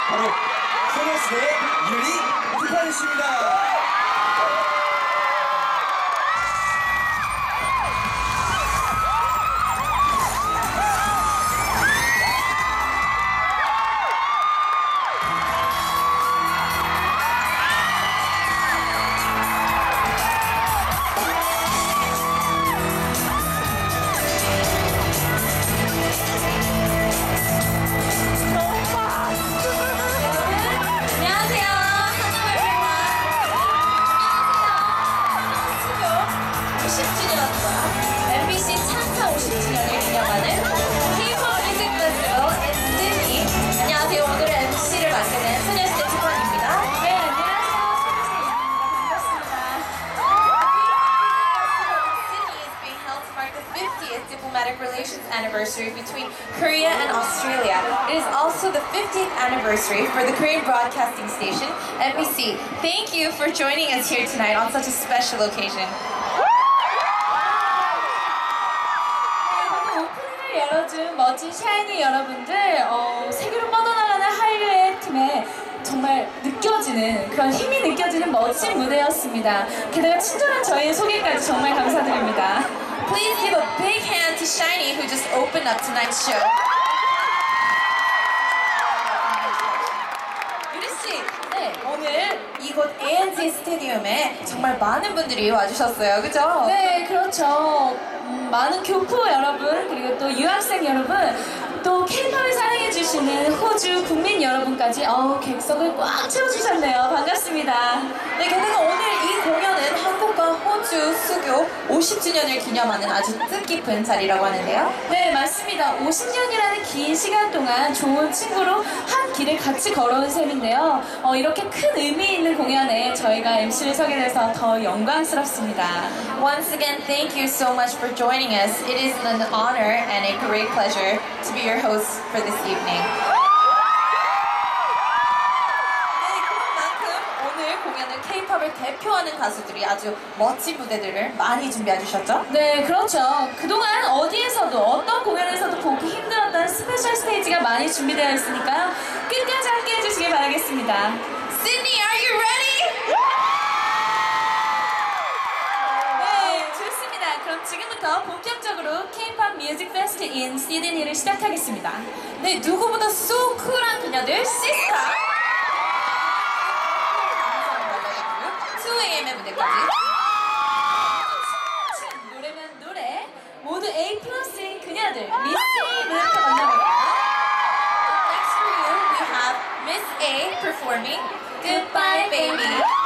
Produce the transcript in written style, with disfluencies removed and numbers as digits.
바로 소녀시대의 유리 김하연 씨입니다. MBC 창사 50주년을 기념하는 K-pop 뮤직 페스티벌 in Sydney. 안녕하세요. 오늘의 MC를 맡게 소녀시대 티파니입니다. 네, 안녕하세요. 소녀시대입니다. 반갑습니다. Sydney is being held to mark the 50th diplomatic relations anniversary between Korea and Australia. It is also the 50th anniversary for the Korean broadcasting station, MBC. Thank you for joining us here tonight on such a special occasion. 열어준 멋진 샤이니 여러분들, 세계로 뻗어나가는 한류의 팀에 정말 느껴지는 그런 힘이 느껴지는 멋진 무대였습니다. 게다가 친절한 저희의 소개까지 정말 감사드립니다. Please give a big hand to Shiny who just opened up tonight's show. 유리 씨, 네, 오늘 이곳 ANZ 스테디움에 정말 많은 분들이 와주셨어요, 그죠? 네, 그렇죠. 많은 교포 여러분, 그리고 또 유학생 여러분, 또 K-팝을 사랑해주시는 호주 국민 여러분까지 객석을 꽉 채워주셨네요. 반갑습니다. 네, 게다가 오늘 이 공연은 한국과 호주 수교 50주년을 기념하는 아주 뜻깊은 자리라고 하는데요. 네, 맞습니다. 50년이라는 긴 시간 동안 좋은 친구로 한 길을 같이 걸어온 셈인데요. 이렇게 큰 의미 있는 공연에 저희가 MC를 서게 돼서 더 영광스럽습니다. Once again, thank you so much for joining us. It is an honor and a great pleasure to be your host for this evening. 네, 그만큼 오늘 공연은 K-팝을 대표하는 가수들이 아주 멋진 무대들을 많이 준비해 주셨죠? 네, 그렇죠. 그동안 어디에서도 어떤 공연에서도 보기 힘들었던 스페셜 스테이지가 많이 준비되어 있으니까요. 끝까지 함께 해주시길 바라겠습니다. Sydney, are you ready? 네, 좋습니다. 그럼 지금부터 본격적으로 K-pop 뮤직 페스트 인 시드니를 시작하겠습니다. 네, 누구보다 so cool한 그녀들 시스타 2AM의 무대까지 노래면 노래 모두 A+인 그녀들 미스 A부터 만나볼까요? Next for you, we have Miss A performing Goodbye Baby.